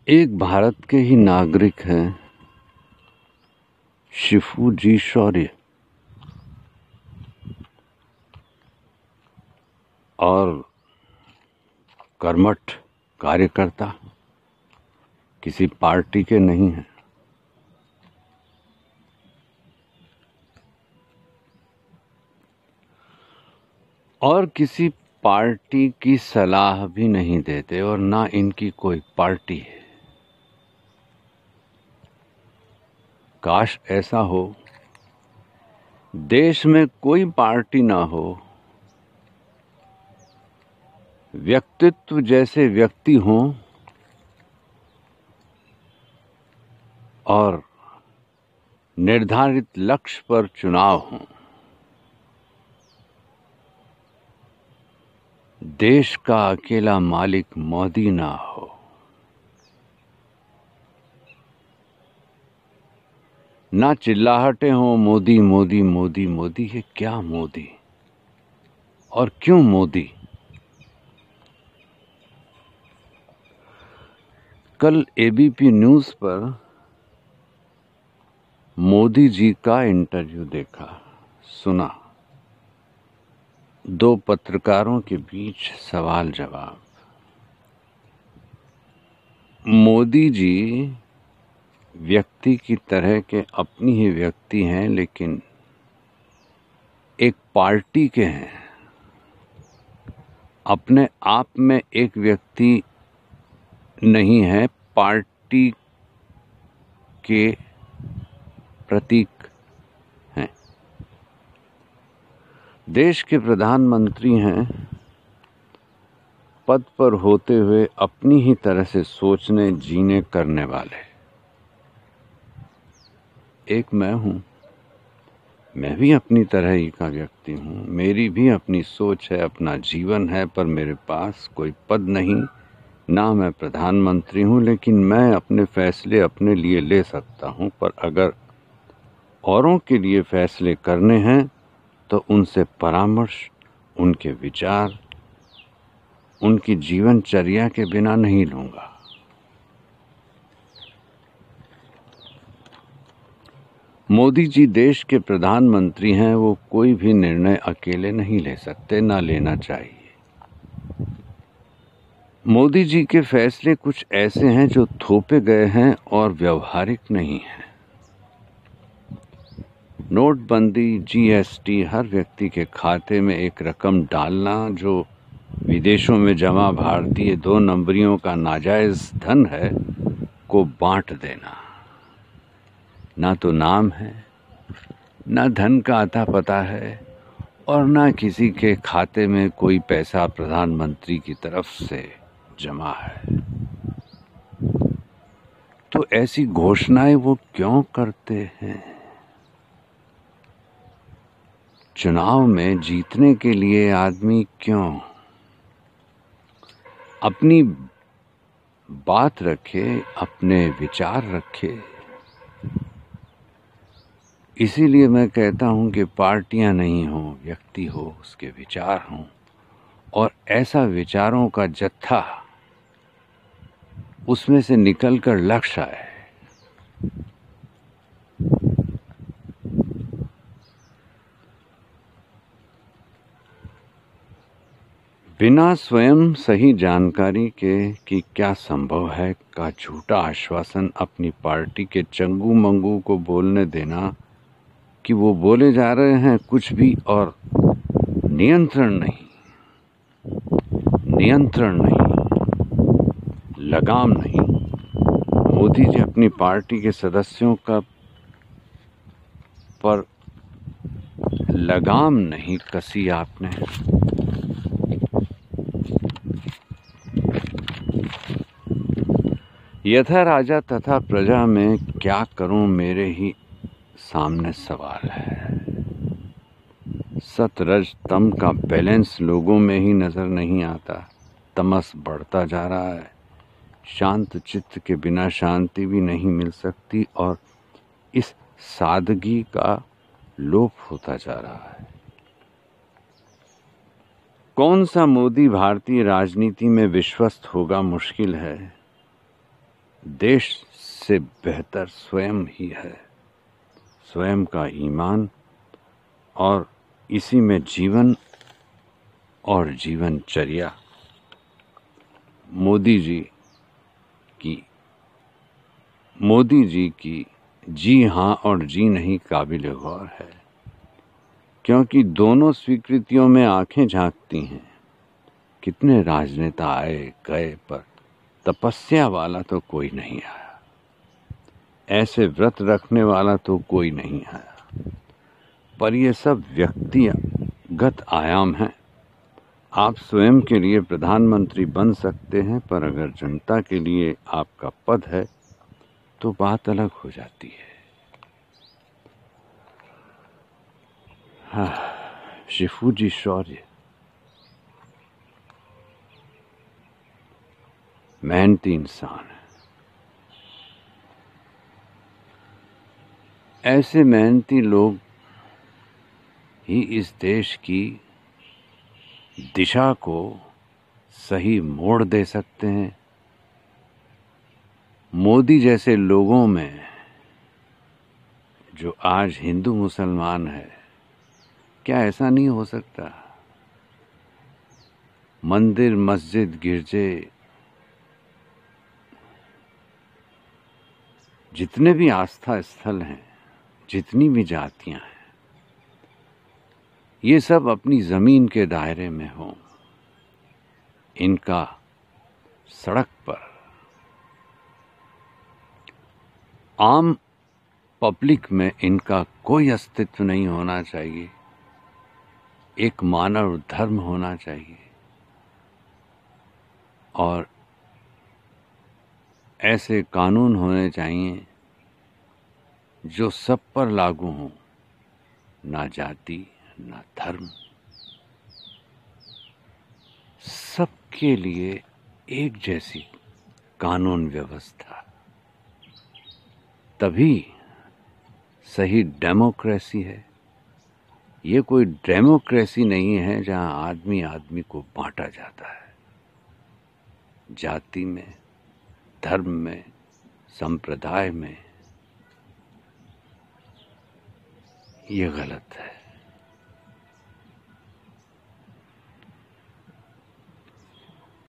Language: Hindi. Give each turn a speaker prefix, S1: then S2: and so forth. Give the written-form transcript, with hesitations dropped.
S1: एक भारत के ही नागरिक हैं शिफूजी शौर्य और कर्मठ कार्यकर्ता, किसी पार्टी के नहीं हैं। और किसी पार्टी की सलाह भी नहीं देते और ना इनकी कोई पार्टी है। काश ऐसा हो, देश में कोई पार्टी ना हो, व्यक्तित्व जैसे व्यक्ति हों और निर्धारित लक्ष्य पर चुनाव हों। देश का अकेला मालिक मोदी ना हो। ना चिल्लाहटें हों मोदी मोदी मोदी मोदी। है क्या मोदी और क्यों मोदी? कल एबीपी न्यूज़ पर मोदी जी का इंटरव्यू देखा, सुना। दो पत्रकारों के बीच सवाल जवाब। मोदी जी व्यक्ति की तरह के अपनी ही व्यक्ति हैं, लेकिन एक पार्टी के हैं। अपने आप में एक व्यक्ति नहीं है, पार्टी के प्रतीक हैं। देश के प्रधानमंत्री हैं, पद पर होते हुए अपनी ही तरह से सोचने जीने करने वाले। एक मैं हूं, मैं भी अपनी तरह ही का व्यक्ति हूं। मेरी भी अपनी सोच है, अपना जीवन है, पर मेरे पास कोई पद नहीं, ना मैं प्रधानमंत्री हूं। लेकिन मैं अपने फैसले अपने लिए ले सकता हूं, पर अगर औरों के लिए फैसले करने हैं तो उनसे परामर्श, उनके विचार, उनकी जीवनचर्या के बिना नहीं लूंगा। मोदी जी देश के प्रधानमंत्री हैं, वो कोई भी निर्णय अकेले नहीं ले सकते, ना लेना चाहिए। मोदी जी के फैसले कुछ ऐसे हैं जो थोपे गए हैं और व्यवहारिक नहीं हैं। नोटबंदी, जीएसटी, हर व्यक्ति के खाते में एक रकम डालना जो विदेशों में जमा भारतीय 2 नंबरियों का नाजायज धन है, को बांट देना। ना तो नाम है, ना धन का अता पता है, और ना किसी के खाते में कोई पैसा प्रधानमंत्री की तरफ से जमा है। तो ऐसी घोषणाएं वो क्यों करते हैं? चुनाव में जीतने के लिए आदमी क्यों अपनी बात रखे, अपने विचार रखे? इसीलिए मैं कहता हूं कि पार्टियां नहीं हो, व्यक्ति हो, उसके विचार हों, और ऐसा विचारों का जत्था उसमें से निकलकर लक्ष्य आए। बिना स्वयं सही जानकारी के कि क्या संभव है का झूठा आश्वासन अपनी पार्टी के चंगू मंगू को बोलने देना कि वो बोले जा रहे हैं कुछ भी, और नियंत्रण नहीं, लगाम नहीं। मोदी जी अपनी पार्टी के सदस्यों का पर लगाम नहीं कसी आपने। यथा राजा तथा प्रजा में क्या करूं, मेरे ही सामने सवाल है। सतरज तम का बैलेंस लोगों में ही नजर नहीं आता। तमस बढ़ता जा रहा है। शांत चित्त के बिना शांति भी नहीं मिल सकती, और इस सादगी का लोप होता जा रहा है। कौन सा मोदी भारतीय राजनीति में विश्वस्त होगा, मुश्किल है। देश से बेहतर स्वयं ही है, स्वयं का ईमान और इसी में जीवन और जीवनचर्या मोदी जी की जी हाँ और जी नहीं काबिल गौर है, क्योंकि दोनों स्वीकृतियों में आंखें झांकती हैं। कितने राजनेता आए गए पर तपस्या वाला तो कोई नहीं आया, ऐसे व्रत रखने वाला तो कोई नहीं आया। पर ये सब व्यक्तिगत आयाम हैं। आप स्वयं के लिए प्रधानमंत्री बन सकते हैं, पर अगर जनता के लिए आपका पद है तो बात अलग हो जाती है। शिफूजी शौर्य मेहनती इंसान है। ऐसे मेहनती लोग ही इस देश की दिशा को सही मोड़ दे सकते हैं। मोदी जैसे लोगों में जो आज हिंदू मुसलमान है, क्या ऐसा नहीं हो सकता? मंदिर, मस्जिद, गिरजे, जितने भी आस्था स्थल हैं, जितनी भी जातियां हैं, ये सब अपनी जमीन के दायरे में हों। इनका सड़क पर आम पब्लिक में इनका कोई अस्तित्व नहीं होना चाहिए। एक मानव धर्म होना चाहिए और ऐसे कानून होने चाहिए जो सब पर लागू हों, ना जाति ना धर्म, सबके लिए एक जैसी कानून व्यवस्था। तभी सही डेमोक्रेसी है। ये कोई डेमोक्रेसी नहीं है जहां आदमी आदमी को बांटा जाता है, जाति में, धर्म में, संप्रदाय में। ये गलत है।